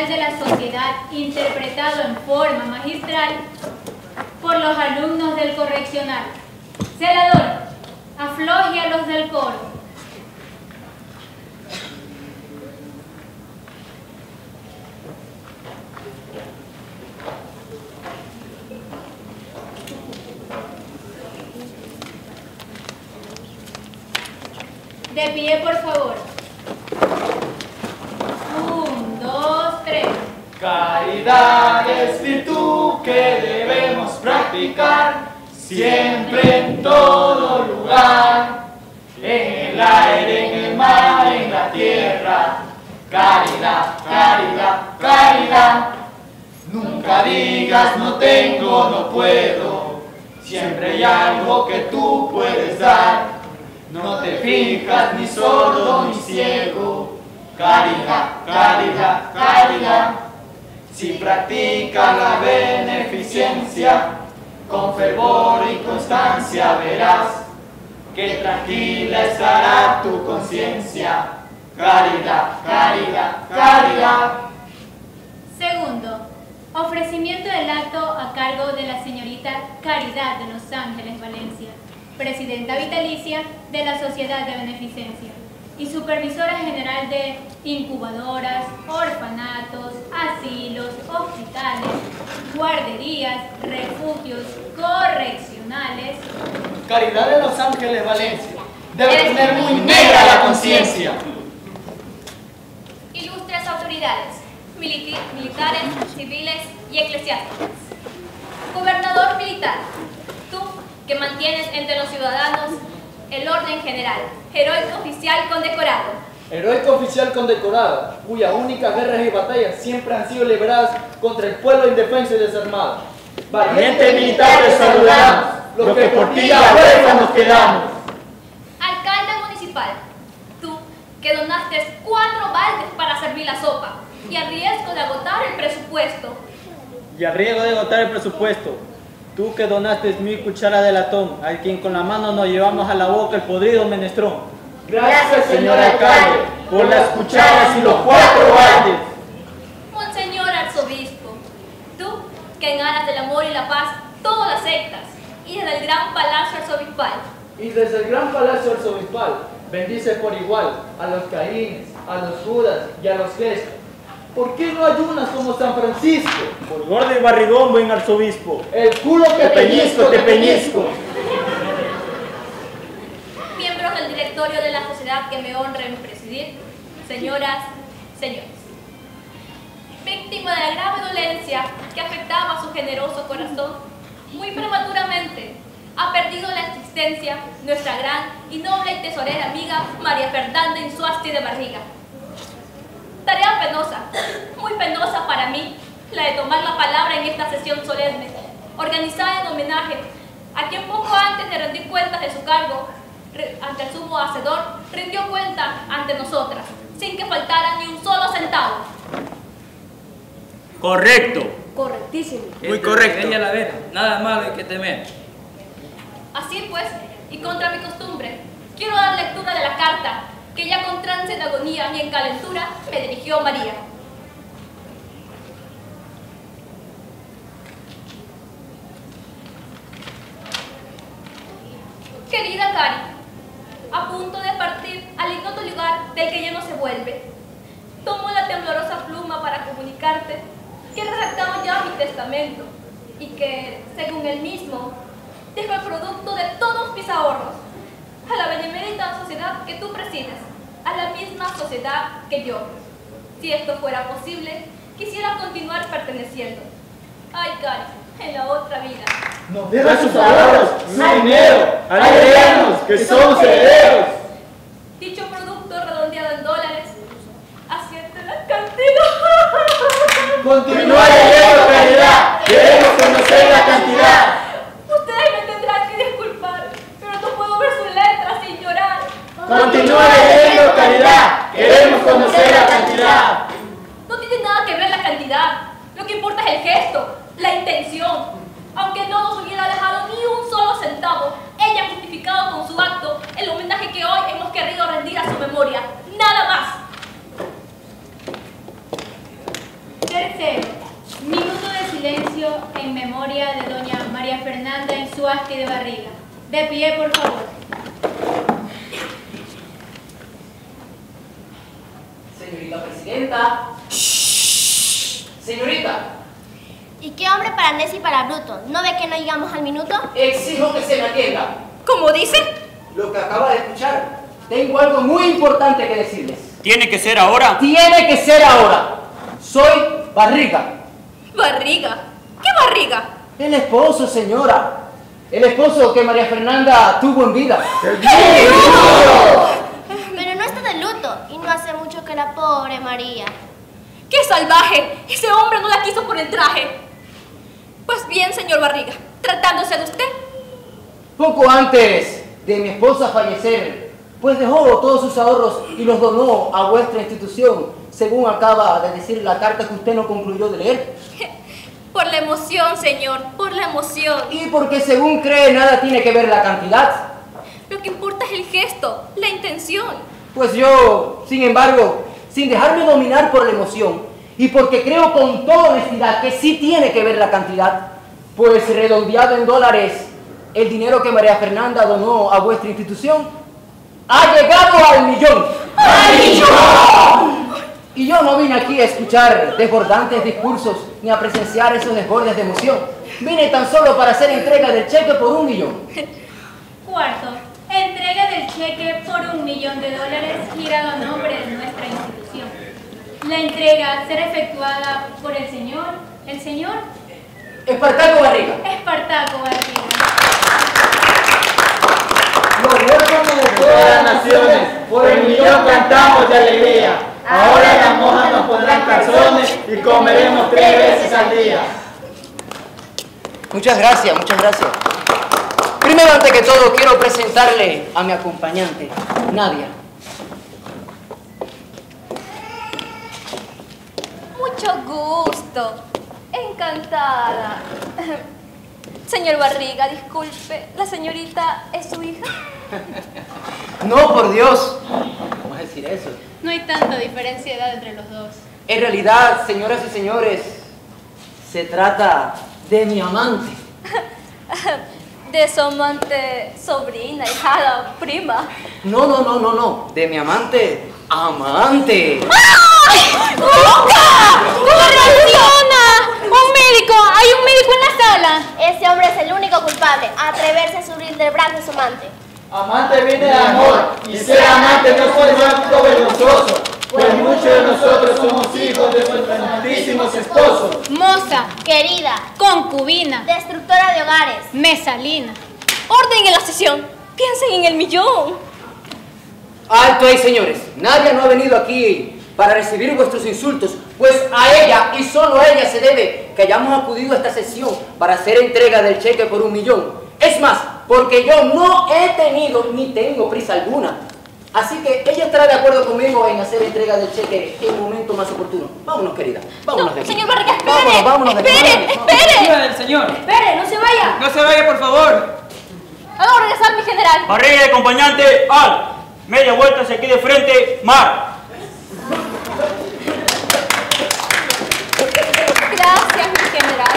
ideal de la sociedad interpretado en forma magistral por los alumnos del correccional. Celador, afloje a los del coro. De pie, por favor. 1, 2, 3. Caridad es virtud que debemos practicar siempre en todo lugar, en el aire, en el mar, en la tierra. Caridad, caridad, caridad. Nunca digas no tengo, no puedo. Siempre hay algo que tú puedes dar. No te fijas ni sordo ni ciego. Caridad, caridad, caridad. Si practicas la beneficencia, con fervor y constancia verás que tranquila estará tu conciencia. Caridad, caridad, caridad. Segundo, ofrecimiento del acto a cargo de la señorita Caridad de Los Ángeles, Valencia, presidenta vitalicia de la Sociedad de Beneficencia y supervisora general de incubadoras, orfanatos, asilos, hospitales, guarderías, refugios correccionales. Caridad de Los Ángeles, Valencia, debe tener muy negra la conciencia. Ilustres autoridades, militares, civiles y eclesiásticas. Gobernador militar, tú que mantienes entre los ciudadanos el orden general, heroico oficial condecorado. Heroico oficial condecorado, cuyas únicas guerras y batallas siempre han sido libradas contra el pueblo indefenso y desarmado. Valiente militar, te saludamos, los que por ti a fuerza nos quedamos. Alcalde municipal, tú que donaste 4 baldes para servir la sopa y a riesgo de agotar el presupuesto. Tú que donaste 1000 cucharas de latón, a quien con la mano nos llevamos a la boca el podrido menestrón. Gracias, señor alcalde, por las cucharas y los 4 baldes. Monseñor arzobispo, tú que en aras del amor y la paz todo lo aceptas, y desde el gran palacio arzobispal. Y desde el gran palacio arzobispal bendice por igual a los Caínes, a los Judas y a los gestos. ¿Por qué no ayunas como San Francisco? Por gordo y barrigón, buen arzobispo. El culo que Te peñisco, te peñisco. Miembros del directorio de la sociedad que me honra en presidir, señoras, señores. Víctima de la grave dolencia que afectaba su generoso corazón, muy prematuramente ha perdido la existencia nuestra gran y noble y tesorera amiga María Fernanda Insuasti de Barriga. Tarea penosa, muy penosa para mí, la de tomar la palabra en esta sesión solemne, organizada en homenaje a quien poco antes de rendir cuentas de su cargo ante el sumo hacedor, rindió cuenta ante nosotras, sin que faltara ni un solo centavo. Correcto. Correctísimo. Muy correcto. Ella la ve, nada malo hay que temer. Así pues, y contra mi costumbre, quiero dar lectura de la carta que ya con trance de agonía y en calentura me dirigió María. Querida Cari, a punto de partir al ignoto lugar del que ya no se vuelve, tomo la temblorosa pluma para comunicarte que redactaba ya mi testamento y que, según él mismo, dejo el producto de todos mis ahorros a la benemérita sociedad que tú presides, a la misma sociedad que yo. Si esto fuera posible, quisiera continuar perteneciendo. Ay, Cari, en la otra vida. Nos deja sus ahorros, su dinero, alegrarnos que somos herederos. Dicho producto redondeado en dólares, acierte la cantidad. Continúa leyendo, Caridad, queremos conocer la cantidad. Ustedes me tendrán que disculpar, pero no puedo ver su letra sin llorar. Continúa leyendo, Caridad, queremos conocer la cantidad. No tiene nada que ver la cantidad, lo que importa es el gesto, la intención. Aunque no nos hubiera dejado ni un solo centavo, ella ha justificado con su acto el homenaje que hoy hemos querido rendir a su memoria. Nada más. oficio en memoria de doña María Fernanda Insuasti de Barriga. De pie, por favor. Señorita presidenta. Señorita. ¿Y qué hombre para necio y para bruto? ¿No ve que no llegamos al minuto? Exijo que se me atienda. ¿Cómo dice? Lo que acaba de escuchar. Tengo algo muy importante que decirles. ¿Tiene que ser ahora? Tiene que ser ahora. Soy Barriga. ¿Barriga? ¿Qué barriga? El esposo, señora. El esposo que María Fernanda tuvo en vida. Pero no está de luto y no hace mucho que la pobre María. ¡Qué salvaje! Ese hombre no la quiso por el traje. Pues bien, señor Barriga, tratándose de usted. Poco antes de mi esposa fallecer, pues dejó todos sus ahorros y los donó a vuestra institución, según acaba de decir la carta que usted no concluyó de leer. Por la emoción, señor, por la emoción. Y porque según cree nada tiene que ver la cantidad. Lo que importa es el gesto, la intención. Pues yo, sin embargo, sin dejarme dominar por la emoción, y porque creo con toda honestidad que sí tiene que ver la cantidad, pues redondeado en dólares, el dinero que María Fernanda donó a vuestra institución ha llegado al millón. ¡Al millón! Y yo no vine aquí a escuchar desbordantes discursos ni a presenciar esos desbordes de emoción. Vine tan solo para hacer entrega del cheque por $1 millón. Cuarto, entrega del cheque por $1 millón girado a nombre de nuestra institución. La entrega será efectuada por el señor Espartaco Barriga. Espartaco Barriga. Los huérfanos de todas las naciones, por $1 millón cantamos de alegría. Ahora las monjas nos pondrán calzones y comeremos 3 veces al día. Muchas gracias, muchas gracias. Primero, antes que todo, quiero presentarle a mi acompañante, Nadia. Mucho gusto. Encantada. Señor Barriga, disculpe, ¿la señorita es su hija? No, por Dios. ¿Cómo vas a decir eso? No hay tanta diferencia de edad entre los dos. En realidad, señoras y señores, se trata de mi amante. De su amante, sobrina, hijada, prima. No, de mi amante, amante. ¡Ay! ¡Luca! ¿Cómo reacciona? ¡Un médico! ¡Hay un médico en la sala! Ese hombre es el único culpable, atreverse a subir del brazo de su amante. Amante viene de amor, y ser amante no es algo vergonzoso, pues muchos de nosotros somos hijos de nuestros amantísimos esposos. Moza, Querida, concubina, destructora de hogares. mesalina. Orden en la sesión. Piensen en el millón. Alto ahí, señores. Nadie no ha venido aquí para recibir vuestros insultos, pues a ella y solo a ella se debe que hayamos acudido a esta sesión para hacer entrega del cheque por $1 millón. Es más, porque yo no he tenido ni tengo prisa alguna. Así que ella estará de acuerdo conmigo en hacer entrega del cheque en un momento más oportuno. Vámonos, querida. Vámonos de aquí. Señor Barriga, espere. Vámonos de aquí. Espere. ¡Viva del señor! Espere, no se vaya. ¡No se vaya, por favor! Hago regresar, mi general. Barriga de acompañante, al. Media vuelta hacia aquí de frente, mar. Gracias, mi general.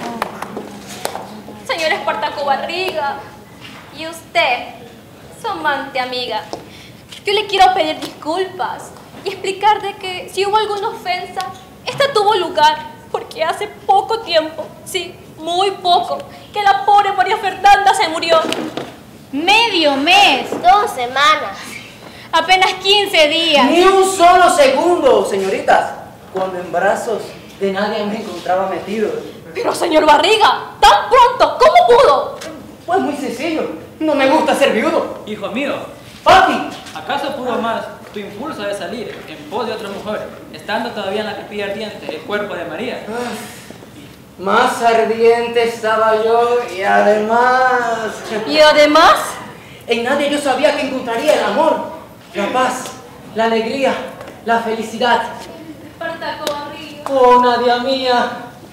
Señor Espartaco Barriga, y usted, su amante amiga, yo le quiero pedir disculpas y explicar de que si hubo alguna ofensa, esta tuvo lugar porque hace poco tiempo, sí, muy poco, que la pobre María Fernanda se murió. Medio mes. 2 semanas. Apenas 15 días. Ni un solo segundo, señoritas, cuando en brazos de nadie me encontraba metido. Pero señor Barriga, tan pronto, ¿cómo pudo? Pues muy sencillo, no me gusta ser viudo. Hijo mío, Papi, ¿acaso pudo más tu impulso de salir en pos de otra mujer, estando todavía en la capilla ardiente el cuerpo de María? más ardiente estaba yo y además... Y además, En nadie yo sabía que encontraría el amor, la paz, la alegría, la felicidad. Espartaco Barriga. Oh, Nadia mía.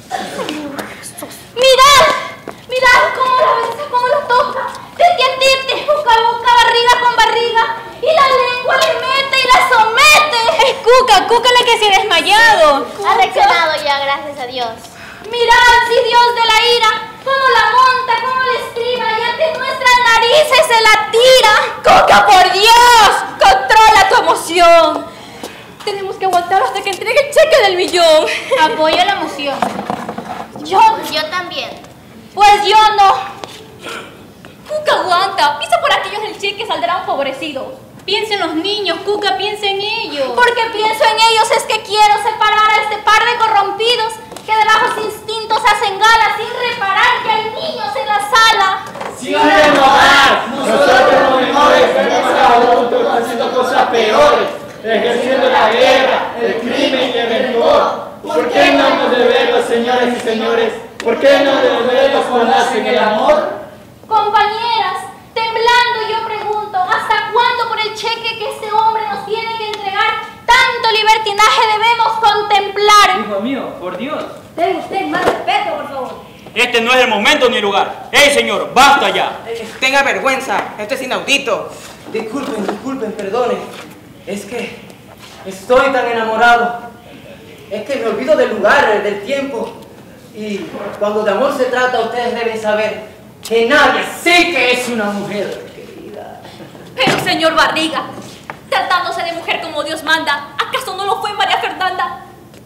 ¡Mirad! ¡Mirad cómo la besa, cómo la toca! ¡Tete, boca a boca, barriga con barriga! ¡Y la lengua le mete y la somete! Es Cuca la que se ha desmayado. Ha reaccionado ya, gracias a Dios. Mirad, si Dios de la ira, cómo la monta, cómo la estriba y ante nuestras narices se la tira. ¡Cuca, por Dios! ¡Controla tu emoción! Tenemos que aguantar hasta que entregue el cheque del millón. Apoyo la moción. Yo también. Pues yo no. Cuca, aguanta. Piensa por aquellos del cheque saldrán favorecidos. Piensa en los niños, Cuca, piensa en ellos. Porque pienso en ellos es que quiero separar a este par de corrompidos que de bajos instintos hacen gala sin reparar que hay niños en la sala. ¡Sí, no más! Nosotros los menores vemos a adultos haciendo cosas peores, ejerciendo la guerra, el crimen y el rencor. ¿Por qué no hemos de verlos, señores y señores? ¿Por qué no de verlos cuando hacen el amor? Compañeras, temblando yo pregunto, ¿hasta cuándo por el cheque que este hombre nos tiene que entregar tanto libertinaje debemos contemplar? Hijo mío, por Dios. Ten usted más respeto, por favor. Este no es el momento ni el lugar. ¡Ey, señor! ¡Basta ya! Tenga vergüenza, esto es inaudito. Disculpen, perdonen. Es que estoy tan enamorado. Es que me olvido del lugar, del tiempo. Y cuando de amor se trata, ustedes deben saber que nadie sí que es una mujer, querida. Pero, señor Barriga, tratándose de mujer como Dios manda, ¿acaso no lo fue María Fernanda?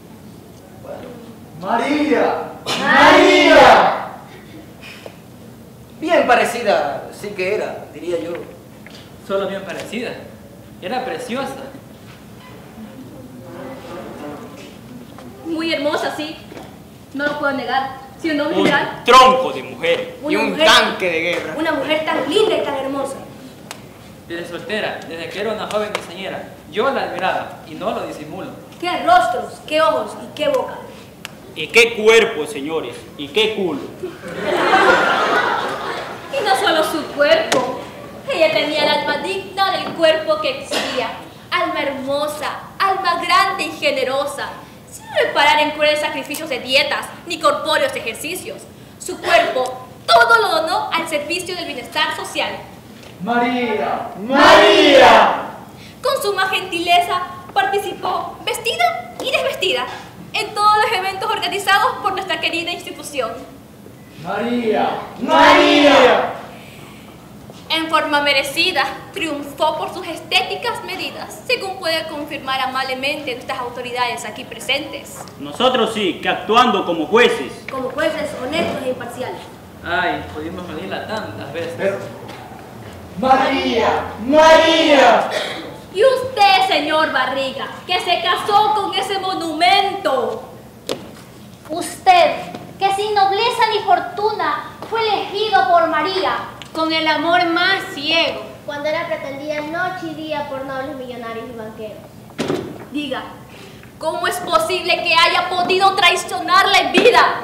María. María. Bien parecida, sí que era, diría yo. Solo bien parecida. Era preciosa. Muy hermosa, sí. No lo puedo negar. Siendo un general. Un tronco de mujer. Y un tanque de guerra. Una mujer tan linda y tan hermosa. Desde soltera, desde que era una joven quinceañera, yo la admiraba y no lo disimulo. Qué rostros, qué ojos y qué boca. Y qué cuerpo, señores. Y qué culo. Y no solo su cuerpo. Ella tenía el alma digna del cuerpo que exhibía. Alma hermosa, alma grande y generosa. Sin reparar en crueles sacrificios de dietas ni corpóreos ejercicios. Su cuerpo todo lo donó al servicio del bienestar social. María. ¡María! Con suma gentileza participó, vestida y desvestida, en todos los eventos organizados por nuestra querida institución. María. ¡María! En forma merecida, triunfó por sus estéticas medidas, según puede confirmar amablemente nuestras autoridades aquí presentes. Nosotros sí, que actuando como jueces. Como jueces honestos e imparciales. Ay, pudimos medirla tantas veces. Pero... María. María. Y usted, señor Barriga, que se casó con ese monumento. Usted, que sin nobleza ni fortuna fue elegido por María. Con el amor más ciego. Cuando era pretendida noche y día por nobles millonarios y banqueros. Diga, ¿cómo es posible que haya podido traicionarla en vida?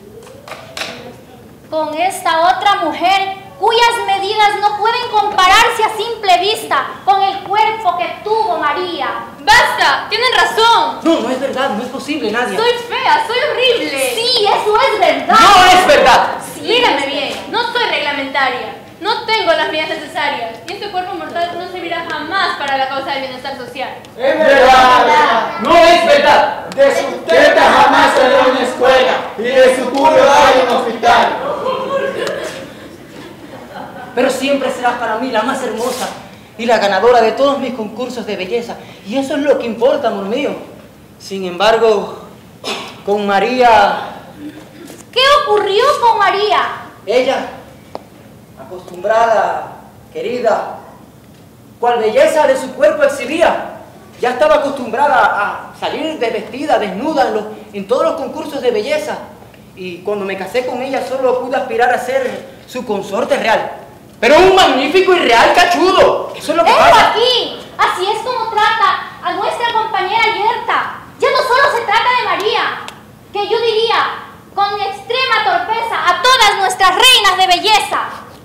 Con esta otra mujer, cuyas medidas no pueden compararse a simple vista con el cuerpo que tuvo María. ¡Basta! ¡Tienen razón! No, no es verdad, no es posible, Nadia. Soy fea, soy horrible. Sí, eso es verdad. ¡No es verdad! Mírame bien, no soy reglamentaria. No tengo las medidas necesarias. Y este cuerpo mortal no servirá jamás para la causa del bienestar social. ¡Es verdad! ¡No es verdad! De su teta jamás saldrá una escuela y de su culo hay un hospital. Pero siempre serás para mí la más hermosa y la ganadora de todos mis concursos de belleza. Y eso es lo que importa, amor mío. Sin embargo, con María... ¿Qué ocurrió con María? Ella, acostumbrada, querida, cual belleza de su cuerpo exhibía, ya estaba acostumbrada a salir desvestida, desnuda en todos los concursos de belleza. Y cuando me casé con ella solo pude aspirar a ser su consorte real. Pero un magnífico y real cachudo. Eso es lo que pasa. Aquí! Así es como trata a nuestra compañera Yerta. Ya no solo se trata de María, que yo diría, con extrema torpeza, a todas nuestras reinas de belleza.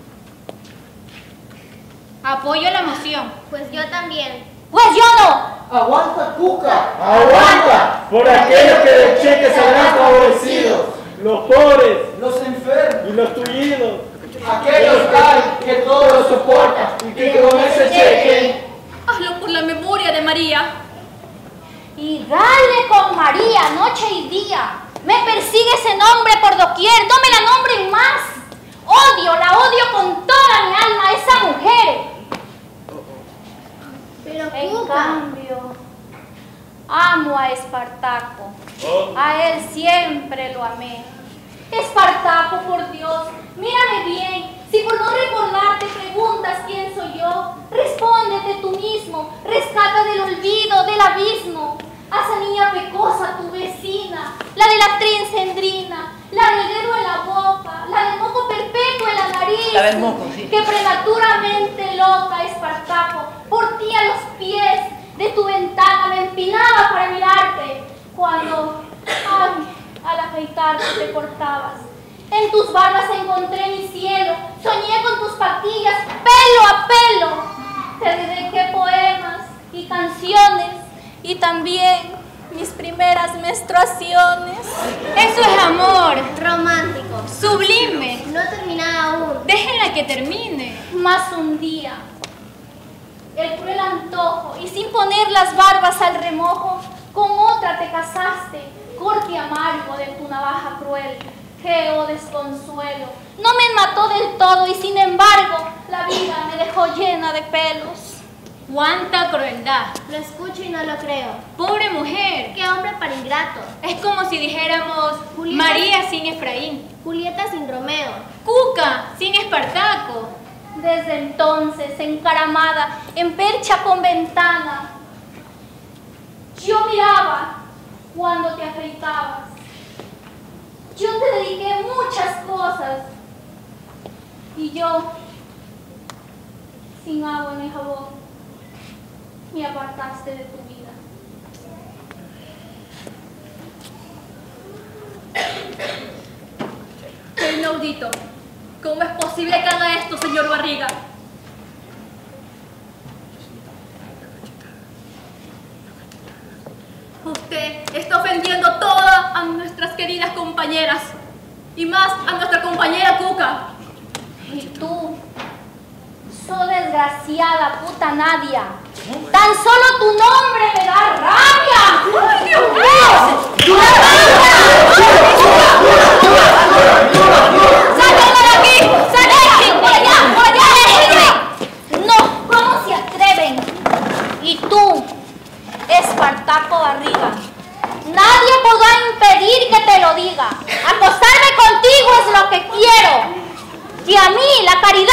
Apoyo la moción. Pues yo también. Pues yo no. Aguanta, Cuca. ¡Aguanta! Por aquellos que del cheque serán favorecidos. Los pobres Los enfermos. y los tullidos. Aquellos que todo lo soportan y que con ese cheque. Hazlo por la memoria de María. Y dale con María noche y día. Me persigue ese nombre por doquier, no me la nombren más. La odio con toda mi alma a esa mujer. Pero En cambio, amo a Espartaco. A él siempre lo amé. Espartaco, por Dios, mírame bien. Si por no recordar te preguntas quién soy yo, respóndete tú mismo. Rescata del olvido, del abismo a esa niña pecosa, tu vecina, la de la trincendrina, la del dedo en la boca, la del moco perpetuo en la nariz, La del moco, sí. que prematuramente loca, Espartaco, por ti a los pies de tu ventana me empinaba para mirarte, cuando, al afeitarte te cortabas. En tus barbas encontré mi cielo, soñé con tus patillas pelo a pelo, te dediqué poemas y canciones y también mis primeras menstruaciones. Eso es amor. romántico. Sublime. No ha terminado aún. Déjenla que termine. Más un día, el cruel antojo, y sin poner las barbas al remojo, con otra te casaste, corte amargo de tu navaja cruel, geo desconsuelo. No me mató del todo y sin embargo la vida me dejó llena de pelos. ¡Cuánta crueldad! Lo escucho y no lo creo. ¡Pobre mujer! ¡Qué hombre para ingrato! Es como si dijéramos Julieta. María sin Efraín, Julieta sin Romeo. Cuca sin Espartaco. Desde entonces, encaramada en percha con ventana, yo miraba cuando te afeitabas. Yo te dediqué muchas cosas y yo, sin agua ni jabón, me apartaste de tu vida. ¡Qué inaudito! ¿Cómo es posible que haga esto, señor Barriga? Usted está ofendiendo a todas a nuestras queridas compañeras y más a nuestra compañera Cuca. Y tú, so desgraciada puta Nadia, tan solo tu nombre me da rabia. ¡Ay, Dios mío! ¡Sáquenme de aquí! ¡Sáquenme! ¡Por allá! ¡Por allá! ¡Déjenme! No, ¿cómo se atreven? Y tú, Espartaco Barriga, nadie podrá impedir que te lo diga. Acostarme contigo es lo que quiero. Y a mí la caridad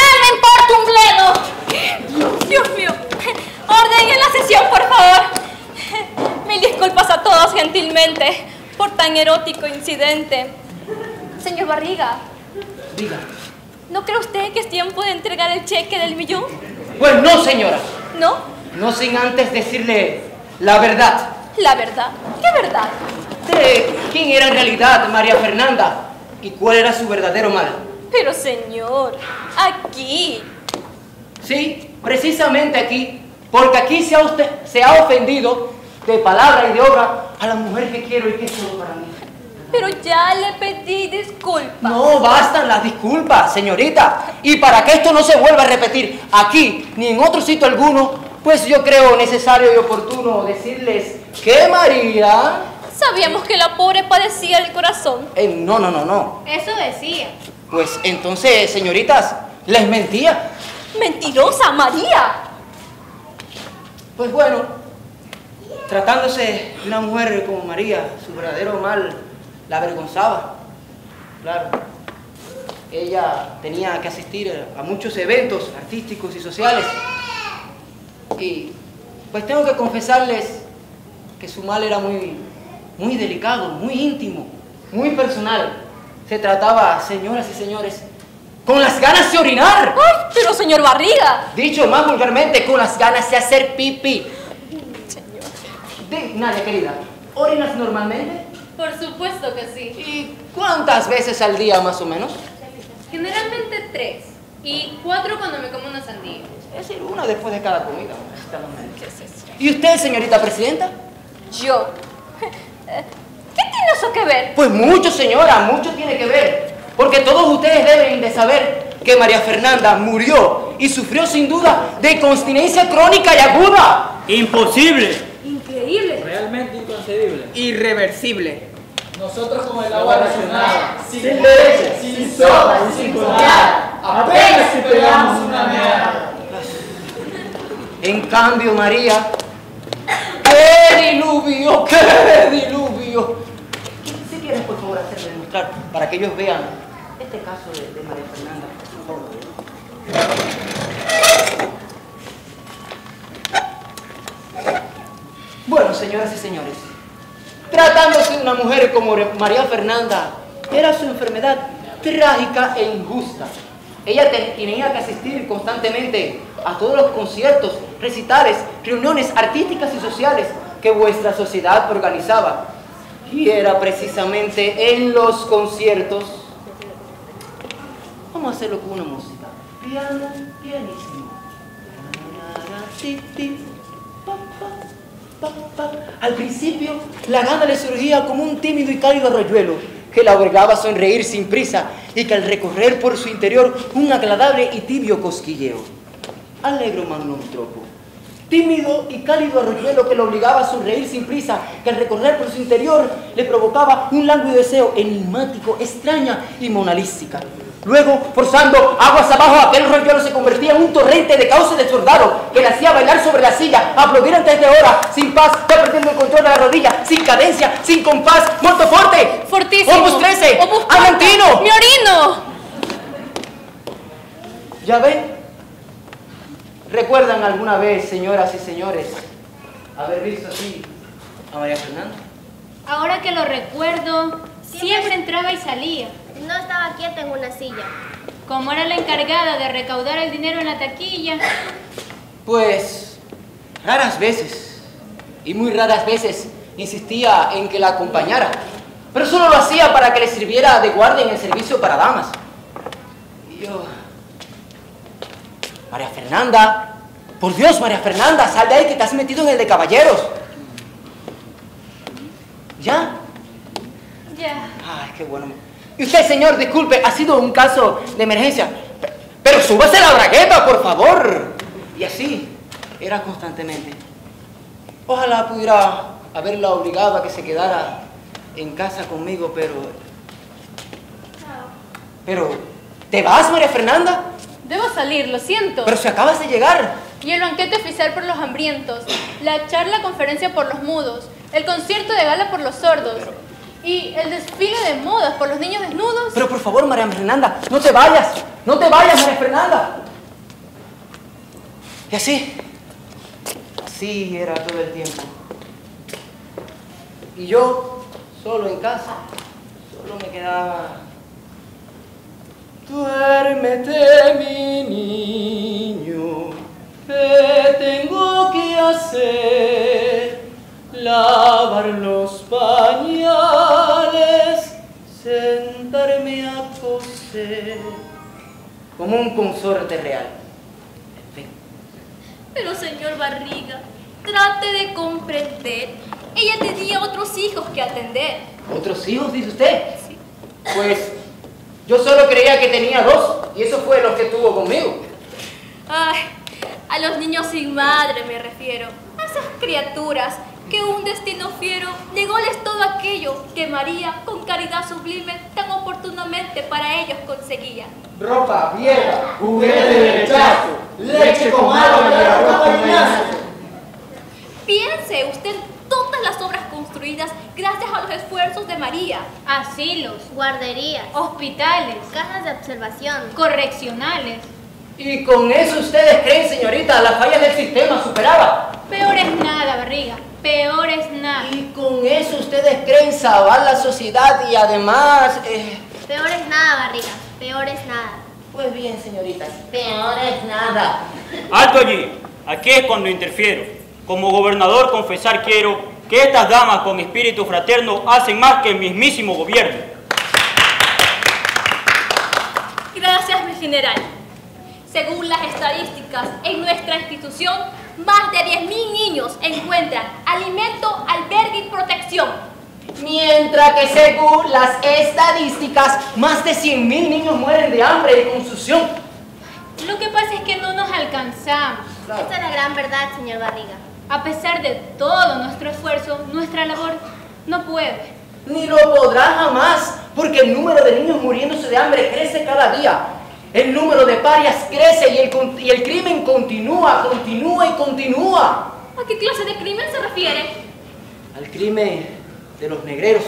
me importa un bledo. Dios mío, ordenen la sesión, por favor. Mil disculpas a todos gentilmente por tan erótico incidente. Señor Barriga, Diga. ¿no cree usted que es tiempo de entregar el cheque del millón? Pues no, señora. ¿No? No sin antes decirle la verdad. La verdad. ¿Qué verdad? De quién era en realidad María Fernanda y cuál era su verdadero mal. Pero señor, aquí. Sí, precisamente aquí, porque aquí se ha ofendido de palabra y de obra a la mujer que quiero y que es solo para mí. Pero ya le pedí disculpas. No bastan las disculpas, señorita. Y para que esto no se vuelva a repetir aquí ni en otro sitio alguno, pues yo creo necesario y oportuno decirles que María... Sabíamos que la pobre padecía del corazón. No. Eso decía. Pues entonces, señoritas, les mentía. Mentirosa, María. Pues bueno, tratándose de una mujer como María, su verdadero mal la avergonzaba. Claro, ella tenía que asistir a muchos eventos artísticos y sociales. Y pues tengo que confesarles que su mal era muy delicado, muy íntimo, muy personal. Se trataba, señoras y señores, con las ganas de orinar. ¡Ay, pero señor Barriga! Dicho más vulgarmente, con las ganas de hacer pipí. Señor. Nadia, querida, ¿orinas normalmente? Por supuesto que sí. ¿Y cuántas veces al día, más o menos? Generalmente 3 y 4 cuando me como una sandía. Es decir, una después de cada comida. ¿Qué es eso? ¿Y usted, señorita presidenta? Yo. ¿Qué tiene eso que ver? Pues mucho, señora, mucho tiene que ver. Porque todos ustedes deben de saber que María Fernanda murió y sufrió sin duda de incontinencia crónica y aguda. ¡Imposible! Increíble. Realmente inconcebible. Irreversible. Nosotros como el agua racionada, sin leche, sin sopa y sin colada, apenas si pegamos una meada. En cambio, María, ¡qué diluvio! ¡Qué diluvio! Si quieres, por favor, hacerme demostrar para que ellos vean este caso de María Fernanda, por favor. Bueno, señoras y señores, tratándose de una mujer como María Fernanda, era su enfermedad trágica e injusta. Ella tenía que asistir constantemente a todos los conciertos, recitales, reuniones artísticas y sociales que vuestra sociedad organizaba. Y era precisamente en los conciertos. Vamos a hacerlo con una música. Piano, pianísimo. Al principio, la gana le surgía como un tímido y cálido arroyuelo que la obligaba a sonreír sin prisa y que al recorrer por su interior un agradable y tibio cosquilleo. Alegro magnum tropo. Tímido y cálido arroyuelo que la obligaba a sonreír sin prisa, que al recorrer por su interior le provocaba un lánguido deseo enigmático, extraña y monalística. Luego, forzando aguas abajo, aquel arroyuelo se convertía en un torrente de cauce desbordado que le hacía bailar sobre la silla, aplaudir antes de hora, sin paz, ya perdiendo el control de la rodilla, sin cadencia, sin compás, molto forte. Fortísimo. Opus 13. Opus Argentino. ¡Mi orino! ¿Ya ven? ¿Recuerdan alguna vez, señoras y señores, haber visto así a María Fernanda? Ahora que lo recuerdo, siempre entraba y salía. No estaba quieta en una silla. Como era la encargada de recaudar el dinero en la taquilla. Pues, raras veces, y muy raras veces, insistía en que la acompañara. Pero solo lo hacía para que le sirviera de guardia en el servicio para damas. Y yo... María Fernanda, por Dios, María Fernanda, sal de ahí que te has metido en el de caballeros. ¿Ya? Ya. Ay, qué bueno. Y usted, señor, disculpe, ha sido un caso de emergencia. Pero súbase la bragueta, por favor. Y así, era constantemente. Ojalá pudiera haberla obligado a que se quedara en casa conmigo, pero... ¿Te vas, María Fernanda? Debo salir, lo siento. Pero si acabas de llegar. Y el banquete oficial por los hambrientos, la charla conferencia por los mudos, el concierto de gala por los sordos, y el desfile de modas por los niños desnudos. Pero por favor, María Fernanda, no te vayas. No te vayas, María Fernanda. Y así era todo el tiempo. Y yo, solo en casa, solo me quedaba... Duérmete, mi niño, ¿qué tengo que hacer? Lavar los pañales, sentarme a coser, como un consorte real. Pero señor Barriga, trate de comprender. Ella tenía otros hijos que atender. ¿Otros hijos, dice usted? Sí. Pues yo solo creía que tenía 2, y eso fue lo que tuvo conmigo. Ay, a los niños sin madre me refiero. A esas criaturas que un destino fiero nególes todo aquello que María, con caridad sublime, tan oportunamente para ellos conseguía. Ropa vieja, juguete de rechazo, leche con agua y arroz con maíz. Piense usted en todas las obras construidas gracias a los esfuerzos de María. Asilos, Guarderías, hospitales, casas de observación, correccionales. ¿Y con eso ustedes creen, señorita, las fallas del sistema superaba? Peor es nada, Barriga, peor es nada. ¿Y con eso ustedes creen salvar la sociedad y además... Peor es nada, Barriga, peor es nada. Pues bien, señoritas, peor es nada. Alto allí, aquí es cuando interfiero. Como gobernador confesar quiero que estas damas con espíritu fraterno hacen más que el mismísimo gobierno. Gracias, mi general. Según las estadísticas, en nuestra institución, más de 10.000 niños encuentran alimento, albergue y protección. Mientras que según las estadísticas, más de 100.000 niños mueren de hambre y consución. Lo que pasa es que no nos alcanzamos. Claro. Esta es la gran verdad, señor Barriga. A pesar de todo nuestro esfuerzo, nuestra labor no puede. ni lo podrá jamás, porque el número de niños muriéndose de hambre crece cada día. El número de parias crece y el crimen continúa. ¿A qué clase de crimen se refiere? Al crimen de los negreros.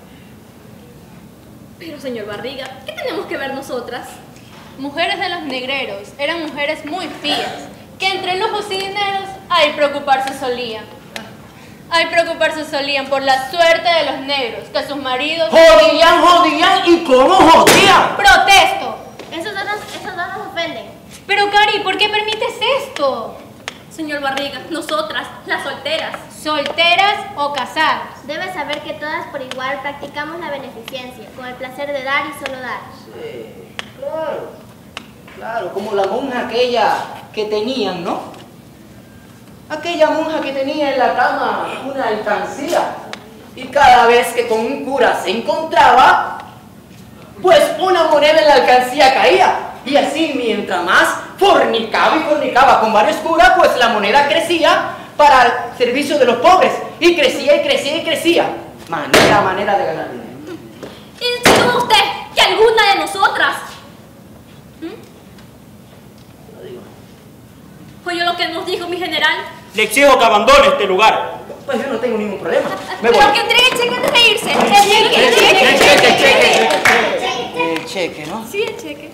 Pero, señor Barriga, ¿qué tenemos que ver nosotras? Mujeres de los negreros eran mujeres muy pías, que entre lujos y dineros al preocuparse solían. Al preocuparse solían por la suerte de los negros, que sus maridos... Jodían, ¿y cómo jodían? ¡Protesto! Esos dos nos ofenden. Pero, Cari, ¿por qué permites esto? Señor Barriga, nosotras, las solteras. ¿Solteras o casadas? Debes saber que todas por igual practicamos la beneficencia, con el placer de dar y solo dar. Sí, claro, como la monja aquella que tenían, ¿no? Aquella monja que tenía en la cama una alcancía y cada vez que con un cura se encontraba, pues una moneda en la alcancía caía. Y así, mientras más fornicaba con varios curas, pues la moneda crecía para el servicio de los pobres. Y crecía. Manera de ganar dinero. ¿Insinúa usted que alguna de nosotras? ¿Oyó lo que nos dijo mi general? Le exijo que abandone este lugar. Pues yo no tengo ningún problema. Me Pero voy. que entregue el cheque antes de irse. El cheque, ¿no? Sí, el cheque.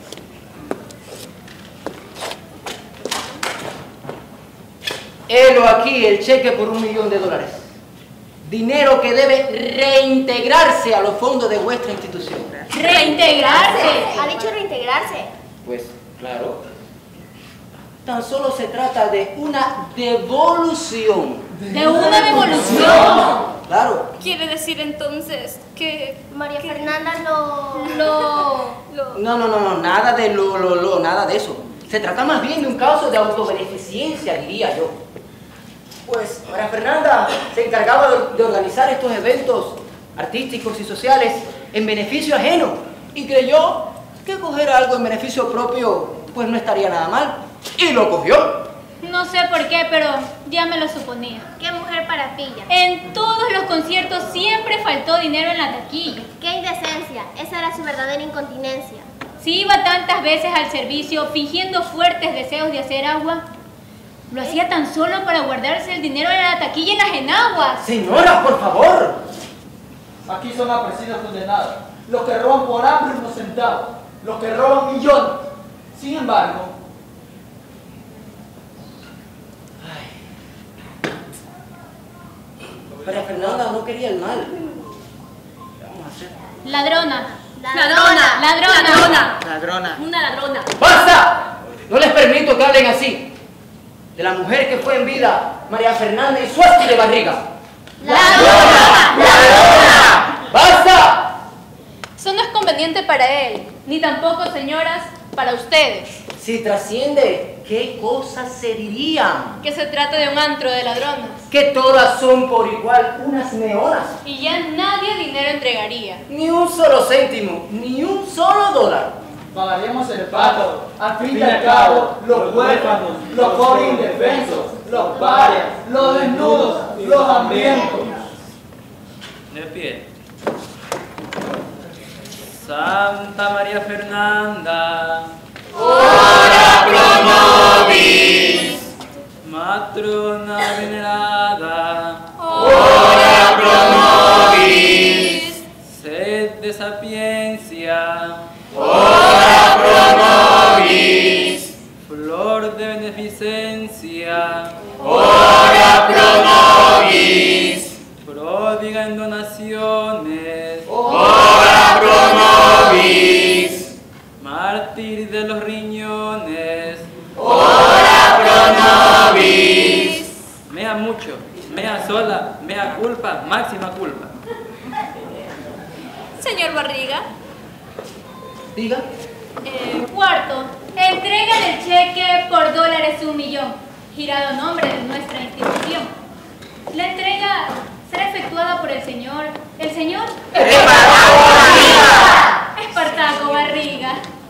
Helo aquí el cheque por $1 millón. Dinero que debe reintegrarse a los fondos de vuestra institución. ¿Reintegrarse? Ha dicho reintegrarse. Pues, claro. Tan solo se trata de una devolución. ¿De una devolución? Claro. ¿Quiere decir entonces que María Fernanda lo... No, nada de nada de eso. Se trata más bien de un caso de autobeneficencia, diría yo. Pues María Fernanda se encargaba de organizar estos eventos artísticos y sociales en beneficio ajeno y creyó que coger algo en beneficio propio pues no estaría nada mal y lo cogió. No sé por qué, pero ya me lo suponía. ¡Qué mujer parapilla! En todos los conciertos siempre faltó dinero en la taquilla. ¡Qué indecencia! Esa era su verdadera incontinencia. Si iba tantas veces al servicio fingiendo fuertes deseos de hacer agua, lo hacía tan solo para guardarse el dinero en la taquilla en las enaguas. Señora, por favor. Aquí son apreciados condenados, los que roban por hambre unos centavos, los que roban millones. Sin embargo, María Fernanda no quería el mal. ¿Qué vamos a hacer? Ladrona. Ladrona. Una ladrona. ¡Basta! No les permito que hablen así de la mujer que fue en vida, María Fernanda y Suárez de Barriga. ¡Ladrona! ¡Basta! Eso no es conveniente para él, ni tampoco, señoras, para ustedes. Si trasciende, ¿qué cosas se dirían? Que se trata de un antro de ladronas. Que todas son por igual unas neonas. Y ya nadie dinero entregaría. Ni un solo céntimo, ni un solo dólar. pagaríamos el pato. Al fin y al cabo, los huérfanos, los pobres indefensos, los parias, los desnudos, los hambrientos. De pie. Santa María Fernanda, ora pro nobis. Matrona venerada, ora pro nobis. Sed de sapiencia, ora pro nobis. Flor de beneficencia, ora pro nobis. pródiga en donaciones, ora pro nobis. mártir de los riñones, ora pro nobis. mea mucho, mea sola, mea culpa, máxima culpa. Señor Barriga, Diga. Cuarto, entrega del cheque por $1 1 millón, girado a nombre de nuestra institución. La entrega será efectuada por el señor Espartaco Barriga.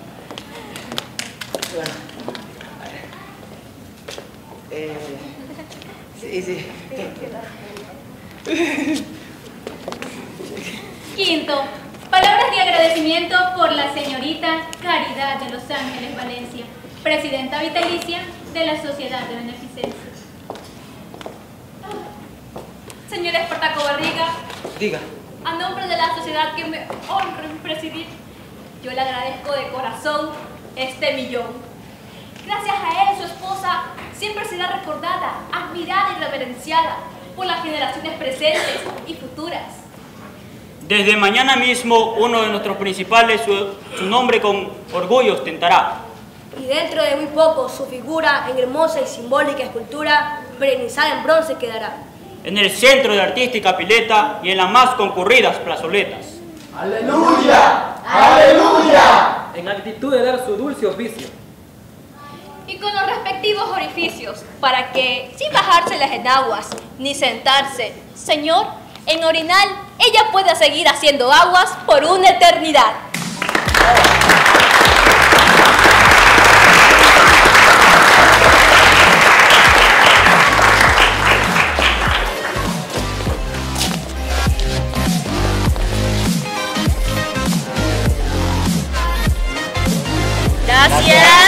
Bueno. Sí. Palabras de agradecimiento por la señorita Caridad de Los Ángeles Valencia, presidenta vitalicia de la Sociedad de Beneficencia. Señor Espartaco Barriga, Diga. a nombre de la sociedad que me honra en presidir, yo le agradezco de corazón este millón. Gracias a él, su esposa siempre será recordada, admirada y reverenciada por las generaciones presentes y futuras. Desde mañana mismo, uno de nuestros principales su nombre con orgullo ostentará. Y dentro de muy poco, su figura en hermosa y simbólica escultura, perenizada en bronce, quedará. En el centro de artística pileta y en las más concurridas plazoletas. ¡Aleluya! ¡Aleluya! En actitud de dar su dulce oficio. Y con los respectivos orificios, para que, sin bajarse las enaguas, ni sentarse, Señor, en orinal, ella pueda seguir haciendo aguas por una eternidad. Gracias.